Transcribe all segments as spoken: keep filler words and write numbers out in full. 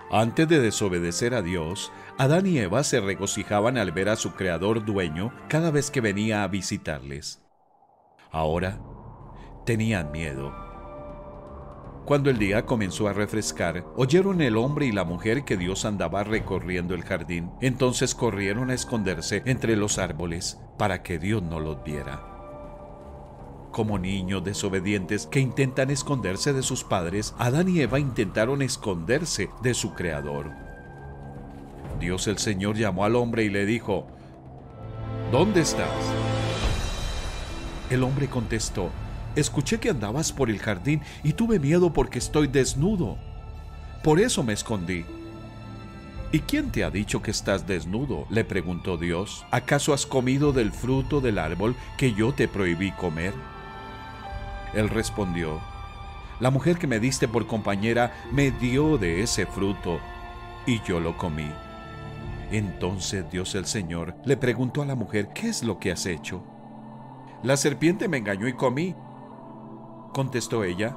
Antes de desobedecer a Dios, Adán y Eva se regocijaban al ver a su creador dueño cada vez que venía a visitarles. Ahora tenían miedo. Cuando el día comenzó a refrescar, oyeron el hombre y la mujer que Dios andaba recorriendo el jardín. Entonces corrieron a esconderse entre los árboles para que Dios no los viera. Como niños desobedientes que intentan esconderse de sus padres, Adán y Eva intentaron esconderse de su Creador. Dios el Señor llamó al hombre y le dijo: ¿Dónde estás? El hombre contestó: escuché que andabas por el jardín y tuve miedo porque estoy desnudo. Por eso me escondí. ¿Y quién te ha dicho que estás desnudo?, le preguntó Dios. ¿Acaso has comido del fruto del árbol que yo te prohibí comer? Él respondió: la mujer que me diste por compañera me dio de ese fruto y yo lo comí. Entonces Dios el Señor le preguntó a la mujer: ¿qué es lo que has hecho? La serpiente me engañó y comí, contestó ella.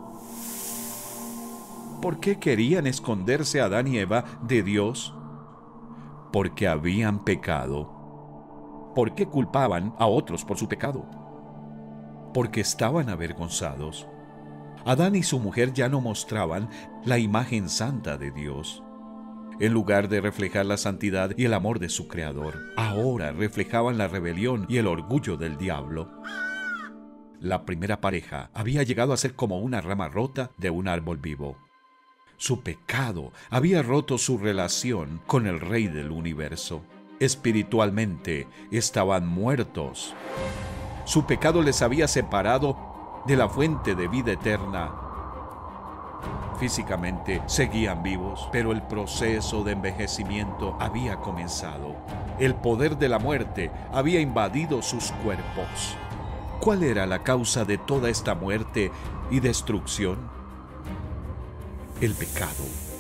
¿Por qué querían esconderse Adán y Eva de Dios? Porque habían pecado. ¿Por qué culpaban a otros por su pecado? Porque estaban avergonzados. Adán y su mujer ya no mostraban la imagen santa de Dios. En lugar de reflejar la santidad y el amor de su Creador, ahora reflejaban la rebelión y el orgullo del diablo. La primera pareja había llegado a ser como una rama rota de un árbol vivo. Su pecado había roto su relación con el Rey del universo. Espiritualmente estaban muertos. Su pecado les había separado de la fuente de vida eterna. Físicamente seguían vivos, pero el proceso de envejecimiento había comenzado. El poder de la muerte había invadido sus cuerpos. ¿Cuál era la causa de toda esta muerte y destrucción? El pecado.